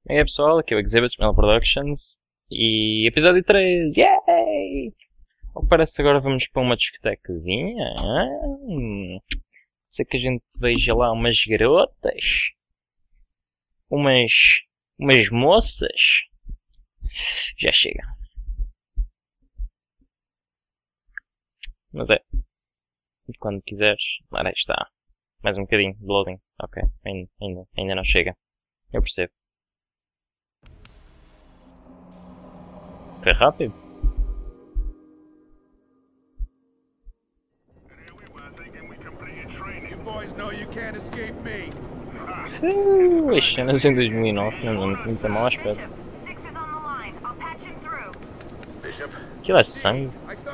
E aí pessoal, aqui é o Exhibit Smell Productions e episódio 3, yay! Ao que parece agora vamos para uma discotecazinha. Sei que a gente veja lá umas garotas, umas moças. Já chega. Mas é, quando quiseres, lá aí está. Mais um bocadinho de loading. Ok, ainda não chega. Eu percebo. Foi rápido. As cenas em 2009 não dão muito mau aspecto. Aquilo é sangue?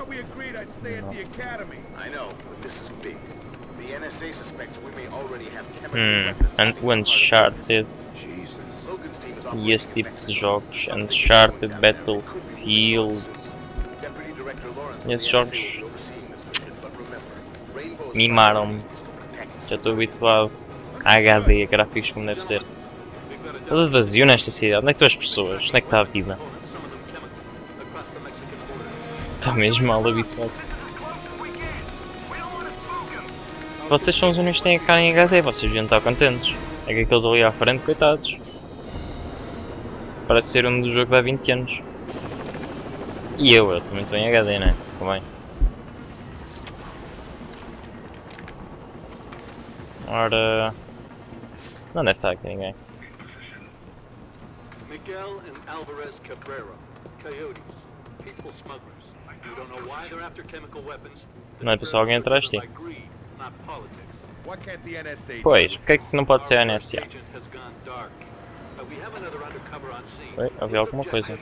O Uncharted e esse tipo de jogos, Uncharted, Battlefield, esses jogos mimaram-me. Já estou habituado a HD, a gráficos como deve ser. Está tudo vazio nesta cidade. Onde é que estão as pessoas? Onde é que está a vida? Está mesmo mal habituado. Vocês são os únicos que têm a cara em HD, vocês deviam estar contentes. É que aqueles ali à frente, coitados. Parece ser um dos jogos há 20 anos. E eu também estou em HD, né? Também. Ora... não deve estar aqui ninguém. Miguel and Alvarez Cabrera, coyotes, people smugglers. You don't know why they're after chemical weapons. Não é pessoal alguém atrás de ti. Pois, porque é que não pode ser a NSA? Oi, havia alguma coisa.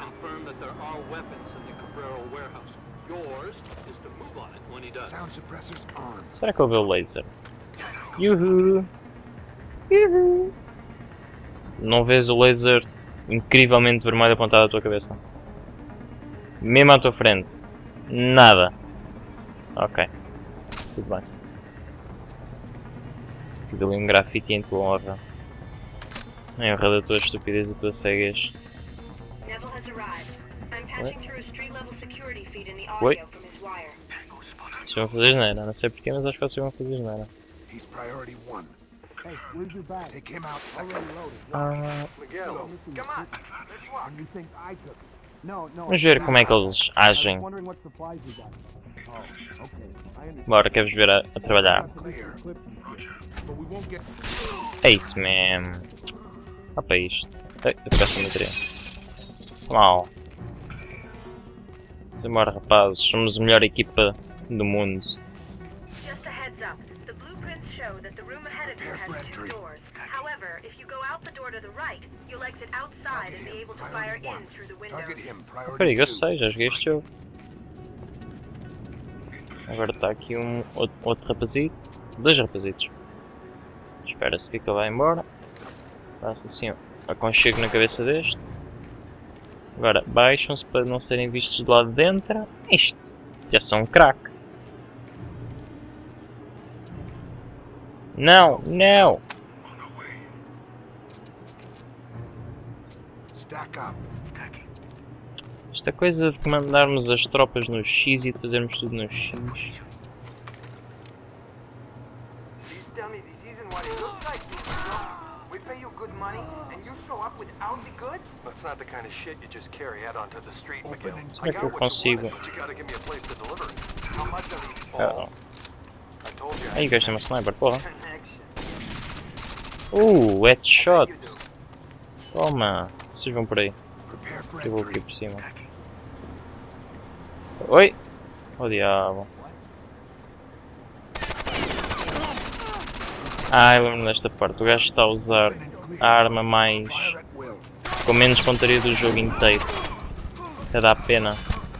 Será que eu vi o laser? Yuhu! Yuhu! Não vês o laser incrivelmente vermelho apontado à tua cabeça? Mesmo à tua frente? Nada. Ok. Tudo bem. Fiz ali um grafite em tua honra. Em honra da tua estupidez e da tua ceguez. Oi? Vocês vão fazer geneira, não sei porquê, mas acho que vocês vão fazer geneira. Vamos ver como é que eles agem. Bora, quero-vos ver a trabalhar. É isso mesmo. Olha para isto. Ei, eu peço a bateria. Mal. Bora rapazes, somos a melhor equipa do mundo. Peraí, eu sei, já joguei este jogo. Agora está aqui outro rapazito. Dois rapazitos. Espera-se que ele vai embora. Faço assim, ó, aconchego na cabeça deste. Agora baixam-se para não serem vistos de lá de dentro. Isto já são um crack. Não, não! Esta coisa de mandarmos as tropas no X e fazermos tudo no X. Será que eu consigo? Aí gajo tem uma sniper, porra. Headshot! Toma! Vocês vão por aí. Eu vou aqui por cima. Oi! Oh diabo! Eu lembro desta parte. O gajo está a usar a arma mais... com menos pontaria do jogo inteiro. Até dá pena.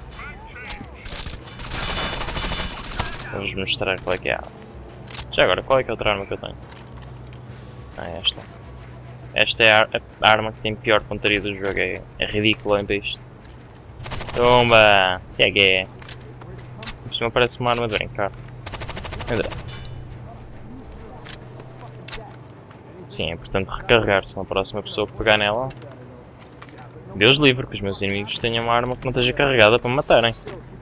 Vamos mostrar qual é que é a arma. Já agora, qual é que é a outra arma que eu tenho? Esta. Esta é a arma que tem pior pontaria do jogo. É ridículo, hein, isto. Tomba! Que é? Por cima parece uma arma de brincar. André. Sim, é importante recarregar-se na próxima pessoa que pegar nela. Deus livre que os meus inimigos tenham uma arma que não esteja carregada para me matarem.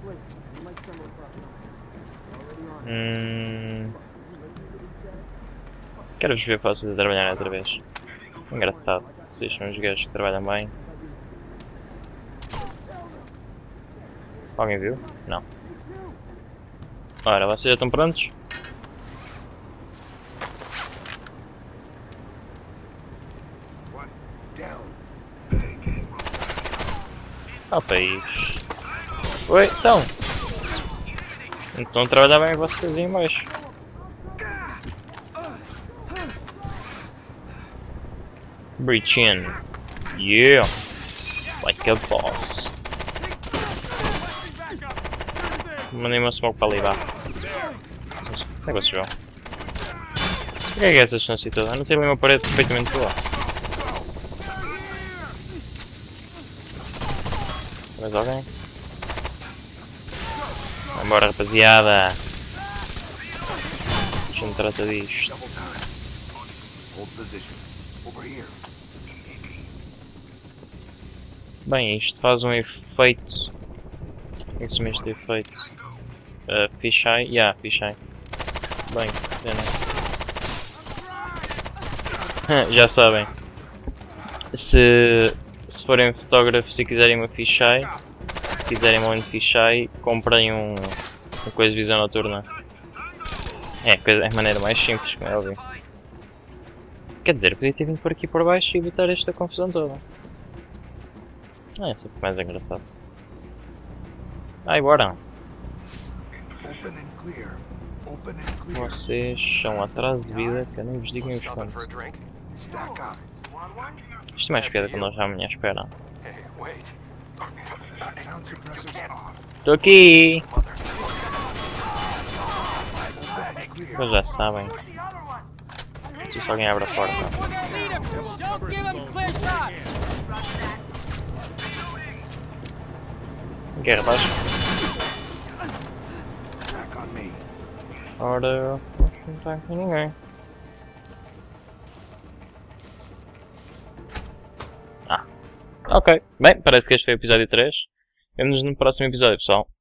Quero-vos ver vocês a trabalhar outra vez. Engraçado. Vocês são os gajos que trabalham bem. Alguém viu? Não. Ora, vocês já estão prontos? Oh, país. Oi, então. Então trabalhar bem vocês aí embaixo. Breach in. Yeah. Like a boss. Mandei uma smoke para ali, vá. Como é que vocês vão? O que é essa distância toda? Eu não tenho ali uma parede perfeitamente boa. Mais alguém? Vambora, rapaziada. Deixa me tratar disto. Bem, isto faz um efeito. O que é que se chama este efeito? Fisheye? Yeah, fisheye. Bem, já sabem. Se forem fotógrafos e quiserem uma fisheye, se quiserem uma fisheye, comprem uma coisa de visão noturna. É a maneira mais simples, como é óbvio. Quer dizer, podia ter vindo por aqui por baixo e evitar esta confusão toda. É sempre mais engraçado. Ai, bora! Vocês são atraso de vida que eu nem vos digo nem vos conto. Isto é mais piada quando nós já amanhã espera. Estou aqui! Vocês já sabem. Se alguém abre a porta. Guerra baixo. Ora, não está aqui ninguém. Ok. Bem, parece que este foi o episódio 3. Vemo-nos no próximo episódio, pessoal.